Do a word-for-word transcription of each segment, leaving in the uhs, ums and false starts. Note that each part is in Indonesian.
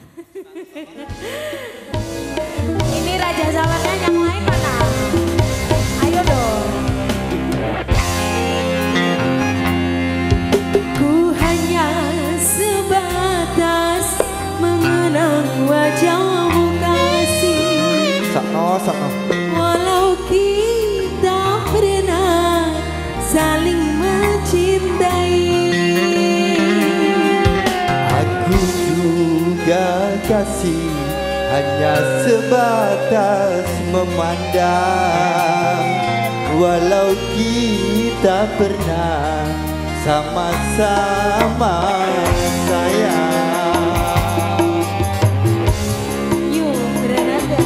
Ini Raja Salahnya yang lain mana? Ayo dong. Ku hanya sebatas mengenang wajahmu kasih. Sakno, sakno. Walau kita pernah saling mencintai, Aku juga kasih hanya sebatas memandang. Walau kita pernah sama-sama sayang. yuk Granada.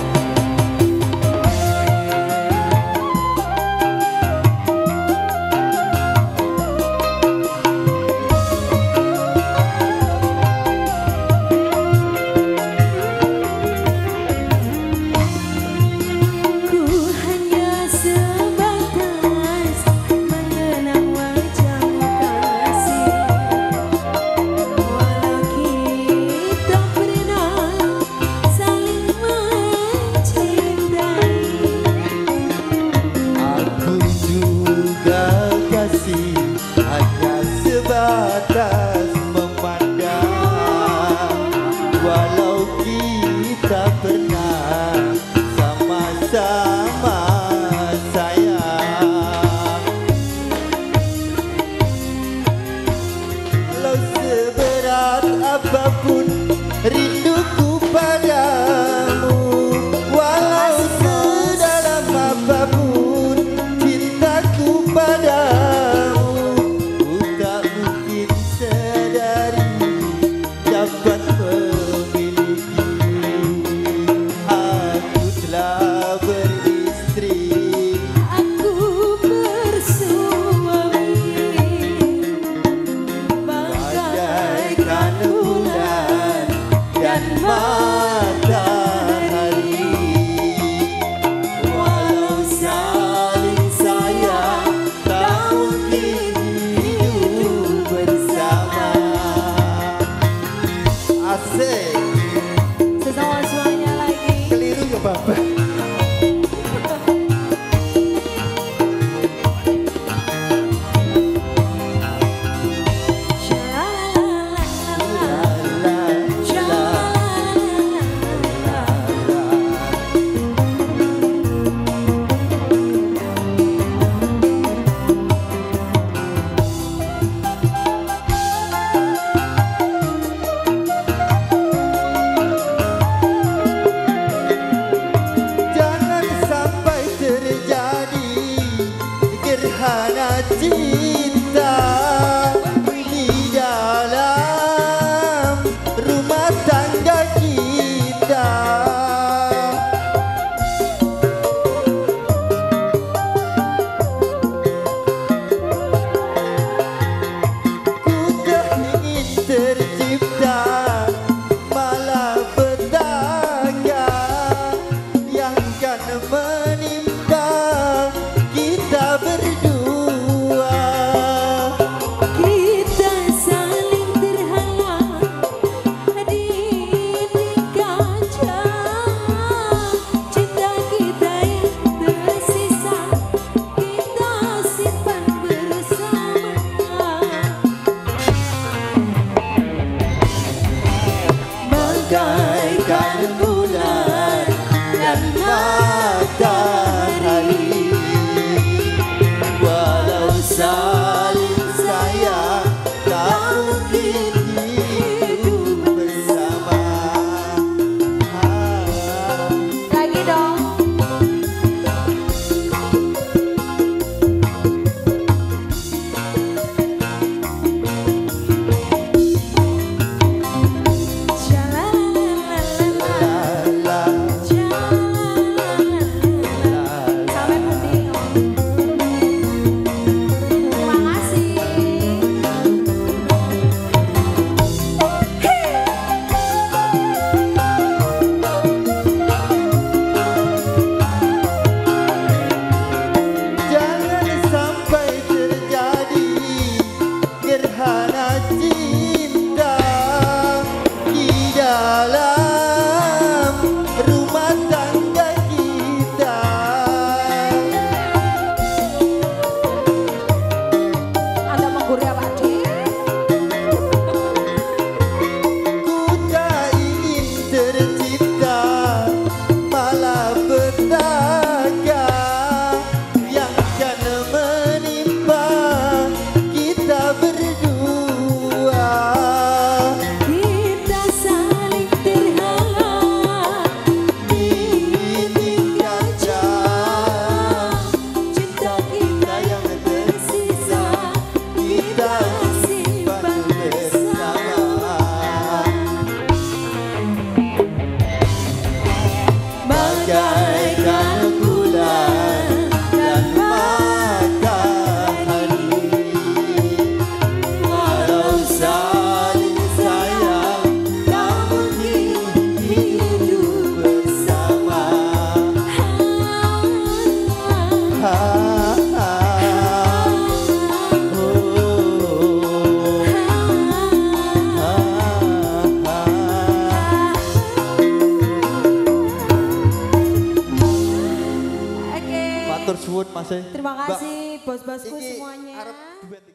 Ku hanya sebatas mengenang wajahmu kasih. Walau kita pernah saling mencintai, Aku juga kasih hanya sebatas memandang. Walau kita pernah sama-sama sayang. Walau seberat apapun rinduku padamu, walau sedalam apapun cintaku padamu, ku tak mungkin sedari dapat memiliki. Aku telah beristri, aku bersuami, bagaikan bulan dan matahari. Walau saling sayang, tak mungkin hidup bersama. Asik, sesama suanya lagi. keliru ya Bapak. Jangan sampai terjadi gerhana cinta di dalam rumah tangga kita. Ku tak ingin tercipta malapetaka yang kan menimpa kita berdua. Kita saling terhalang di kaca, cinta kita yang tersisa kita simpan bersama. Bagaikan bulan dan matahari, walau saling sayang, tak mungkin hidup bersama. Lagi dong. La, Sampai puting. Terima kasih. jangan sampai terjadi gerhana cinta di dalam Oke. Matur suwun Mas. Terima kasih bos-bosku Iki semuanya. arep duet iki.